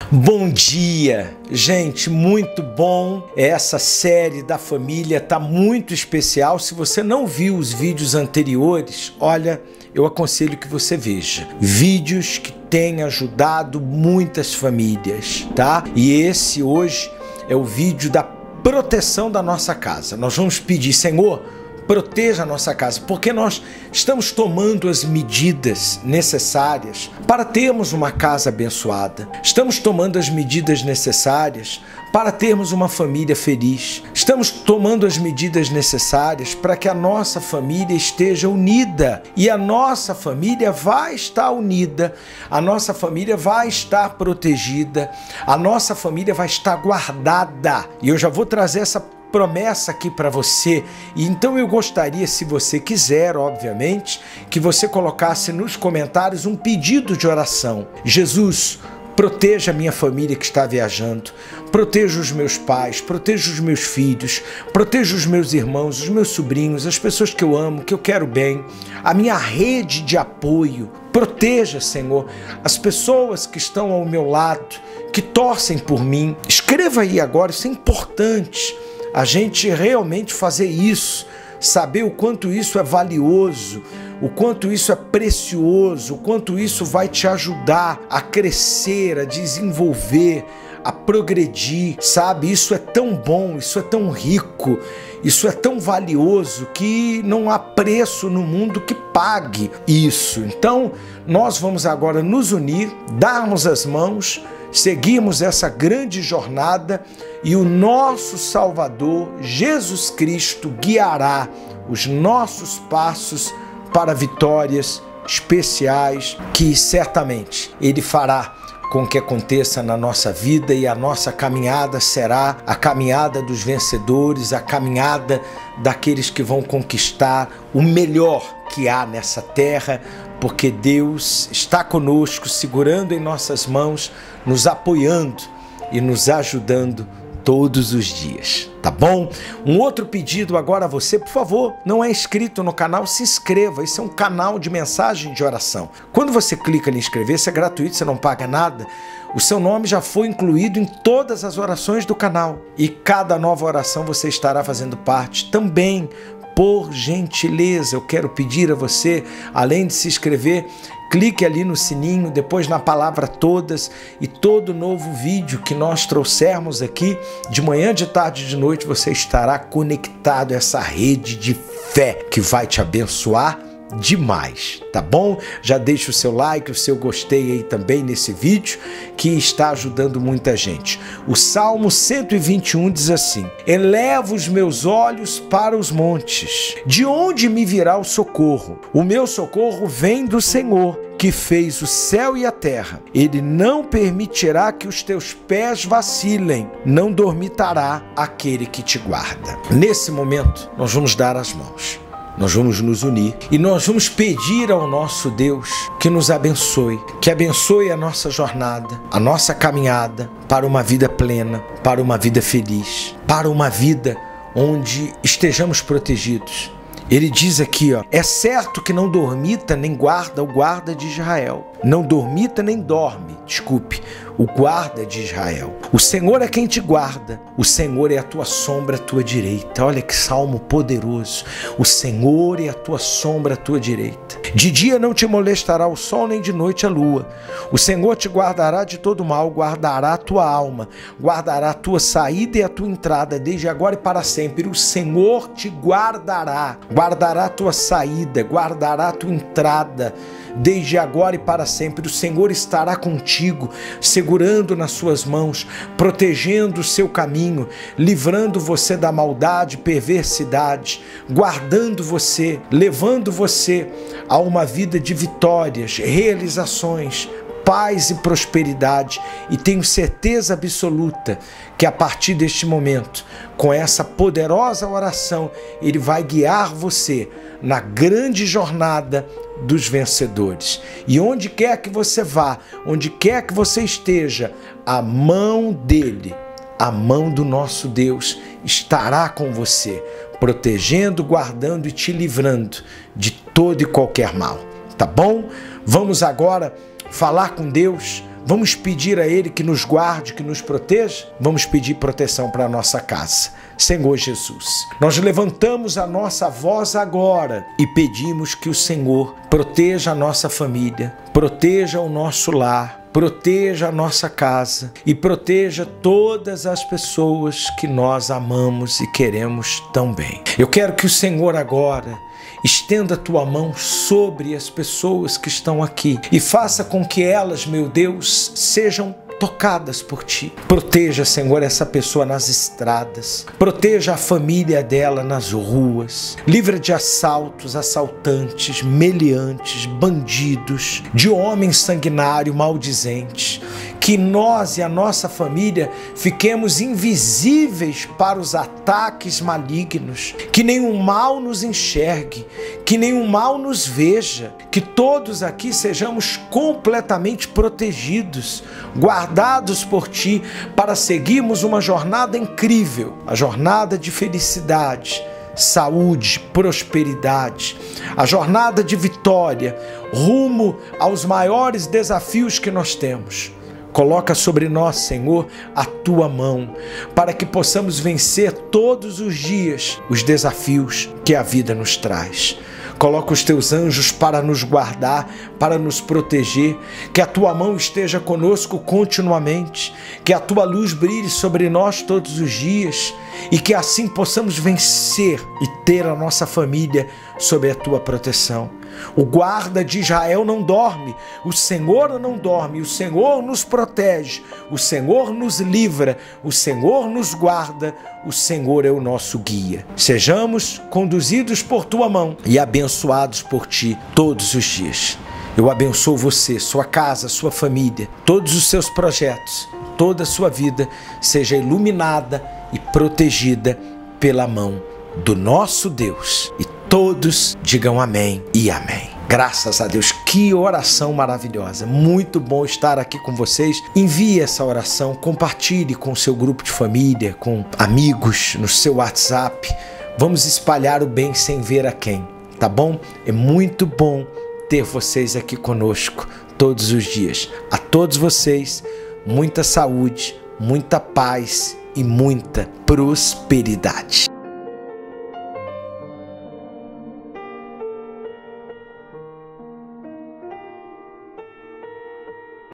Bom dia, gente, muito bom. Essa série da família tá muito especial. Se você não viu os vídeos anteriores, olha, eu aconselho que você veja. Vídeos que têm ajudado muitas famílias, tá? E esse hoje é o vídeo da proteção da nossa casa. Nós vamos pedir, Senhor, proteja a nossa casa, porque nós estamos tomando as medidas necessárias para termos uma casa abençoada. Estamos tomando as medidas necessárias para termos uma família feliz. Estamos tomando as medidas necessárias para que a nossa família esteja unida. E a nossa família vai estar unida, a nossa família vai estar protegida, a nossa família vai estar guardada. E eu já vou trazer essa promessa aqui para você. E então eu gostaria, se você quiser, obviamente, que você colocasse nos comentários um pedido de oração. Jesus, proteja a minha família que está viajando, proteja os meus pais, proteja os meus filhos, proteja os meus irmãos, os meus sobrinhos, as pessoas que eu amo, que eu quero bem, a minha rede de apoio. Proteja, Senhor, as pessoas que estão ao meu lado, que torcem por mim. Escreva aí agora, isso é importante. A gente realmente fazer isso, saber o quanto isso é valioso, o quanto isso é precioso, o quanto isso vai te ajudar a crescer, a desenvolver, a progredir, sabe? Isso é tão bom, isso é tão rico, isso é tão valioso que não há preço no mundo que pague isso. Então, nós vamos agora nos unir, darmos as mãos, seguimos essa grande jornada e o nosso Salvador, Jesus Cristo, guiará os nossos passos para vitórias especiais que certamente Ele fará com que aconteça na nossa vida, e a nossa caminhada será a caminhada dos vencedores, a caminhada daqueles que vão conquistar o melhor que há nessa terra, porque Deus está conosco, segurando em nossas mãos, nos apoiando e nos ajudando todos os dias, tá bom? Um outro pedido agora a você, por favor, não é inscrito no canal, se inscreva. Esse é um canal de mensagem de oração. Quando você clica em inscrever-se, é gratuito, você não paga nada. O seu nome já foi incluído em todas as orações do canal. E cada nova oração você estará fazendo parte também. Por gentileza, eu quero pedir a você, além de se inscrever, clique ali no sininho, depois na palavra todas, e todo novo vídeo que nós trouxermos aqui, de manhã, de tarde, de noite, você estará conectado a essa rede de fé que vai te abençoar demais, tá bom? Já deixa o seu like, o seu gostei aí também nesse vídeo, que está ajudando muita gente. O Salmo 121 diz assim: eleva os meus olhos para os montes, de onde me virá o socorro? O meu socorro vem do Senhor, que fez o céu e a terra. Ele não permitirá que os teus pés vacilem, não dormitará aquele que te guarda. Nesse momento, nós vamos dar as mãos. Nós vamos nos unir e nós vamos pedir ao nosso Deus que nos abençoe, que abençoe a nossa jornada, a nossa caminhada para uma vida plena, para uma vida feliz, para uma vida onde estejamos protegidos. Ele diz aqui, ó, é certo que não dormita nem guarda o guarda de Israel. Não dormita nem dorme, desculpe, o guarda de Israel. O Senhor é quem te guarda, o Senhor é a tua sombra à tua direita. Olha que salmo poderoso. O Senhor é a tua sombra à tua direita. De dia não te molestará o sol, nem de noite a lua. O Senhor te guardará de todo mal, guardará a tua alma, guardará a tua saída e a tua entrada, desde agora e para sempre. O Senhor te guardará, guardará a tua saída, guardará a tua entrada, desde agora e para sempre. O Senhor estará contigo, segurando nas suas mãos, protegendo o seu caminho, livrando você da maldade, perversidade, guardando você, levando você a uma vida de vitórias, realizações, paz e prosperidade. E tenho certeza absoluta que a partir deste momento, com essa poderosa oração, Ele vai guiar você na grande jornada dos vencedores. E onde quer que você vá, onde quer que você esteja, a mão dele, a mão do nosso Deus estará com você, protegendo, guardando e te livrando de todo e qualquer mal. Tá bom? Vamos agora falar com Deus, Vamos pedir a Ele que nos guarde, que nos proteja? Vamos pedir proteção para a nossa casa. Senhor Jesus, nós levantamos a nossa voz agora e pedimos que o Senhor proteja a nossa família, proteja o nosso lar, proteja a nossa casa e proteja todas as pessoas que nós amamos e queremos tão bem. Eu quero que o Senhor agora estenda a tua mão sobre as pessoas que estão aqui e faça com que elas, meu Deus, sejam tocadas por ti. Proteja, Senhor, essa pessoa nas estradas. Proteja a família dela nas ruas. Livra de assaltos, assaltantes, meliantes, bandidos, de homens sanguinários, maldizentes. Que nós e a nossa família fiquemos invisíveis para os ataques malignos. Que nenhum mal nos enxergue, que nenhum mal nos veja. Que todos aqui sejamos completamente protegidos, guardados por ti, para seguirmos uma jornada incrível, a jornada de felicidade, saúde, prosperidade, a jornada de vitória, rumo aos maiores desafios que nós temos. Coloca sobre nós, Senhor, a tua mão, para que possamos vencer todos os dias os desafios que a vida nos traz. Coloca os teus anjos para nos guardar, para nos proteger, que a tua mão esteja conosco continuamente, que a tua luz brilhe sobre nós todos os dias e que assim possamos vencer e ter a nossa família sob a tua proteção. O guarda de Israel não dorme, o Senhor não dorme, o Senhor nos protege, o Senhor nos livra, o Senhor nos guarda, o Senhor é o nosso guia. Sejamos conduzidos por tua mão e abençoados por ti todos os dias. Eu abençoo você, sua casa, sua família, todos os seus projetos, toda a sua vida seja iluminada e protegida pela mão do nosso Deus. E todos digam amém e amém. Graças a Deus, que oração maravilhosa. Muito bom estar aqui com vocês. Envie essa oração, compartilhe com o seu grupo de família, com amigos, no seu WhatsApp. Vamos espalhar o bem sem ver a quem, tá bom? É muito bom ter vocês aqui conosco todos os dias. A todos vocês, muita saúde, muita paz e muita prosperidade.